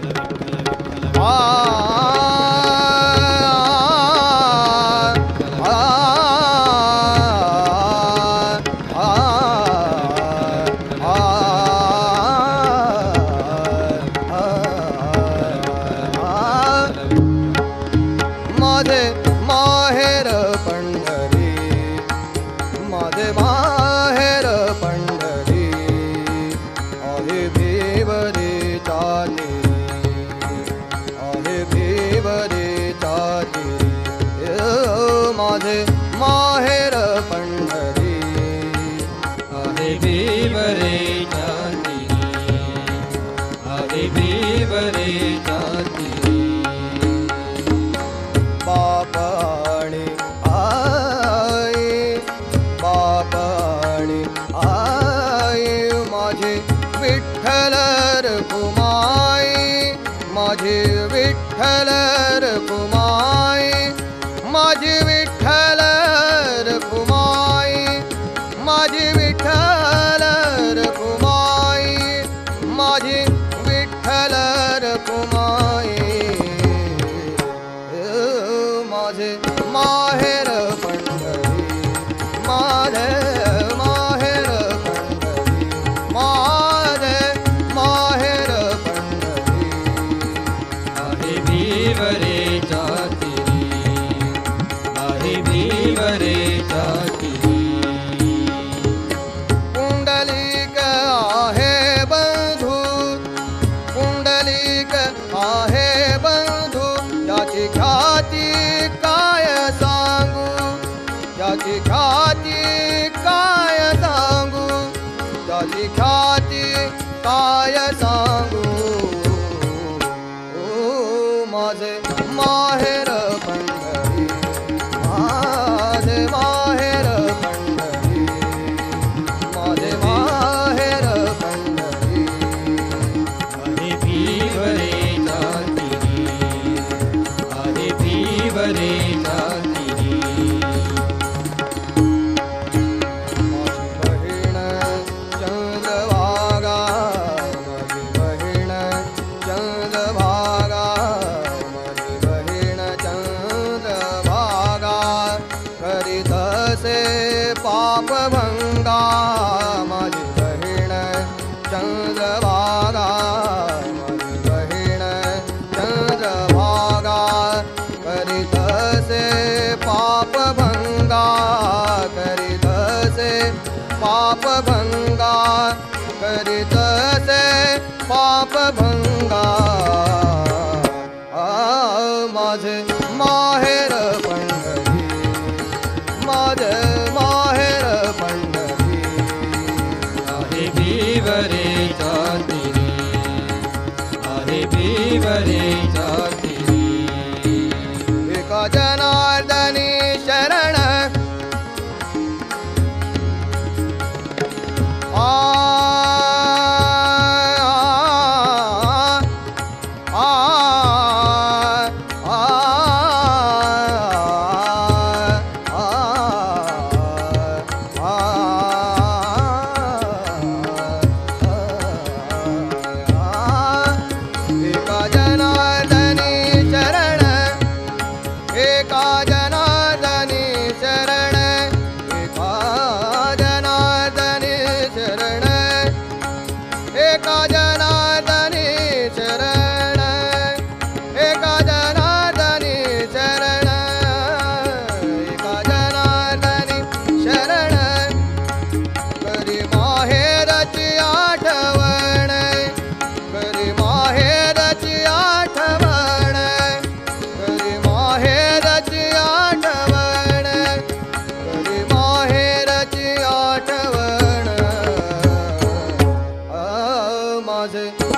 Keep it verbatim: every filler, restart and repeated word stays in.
माहेर पंढरी आहे देवरे जाती आहे देवरे जाती बापाणी आई बापाणी आई माझे विठ्ठल रखुमाई माझे विठ्ठल रखुमाई माझे विठ्ठल रखुमाई माझे विठ्ठल रखुमाई माझे विठ्ठल रखुमाई माझे माहेर पंढरी माझे माहेर पंढरी माझे माहेर पंढरी आहे देवरे जाती देवरे जाती पुंडलिक आहे बंधू पुंडलिक आहे बंधू याची ख्याती काय सांगू याची ख्याती काय सांगू याची ख्याती काय सांगू ओ माझे माहेर पंढरी माझे माहेर पंढरी माझे माहेर पंढरी आहे देवरे जाती आहे देवरे जाती माझी बहीण चंद्रभागा माझी बहीण चंद्रभागा माझी बहीण चंद्रभागा करीत असे पापभंगा माझी बहीण चंद्रभागा माझी बहीण चंद्रभागा करीत असे पापभंगा करीत असे पापभंगा करीत असे पापभंगा माझे माहेर पंढरी माझे माहेर पंढरी आहे देवरे जाती आहे देवरे जाती एका जनार्दनी शरण आ माझे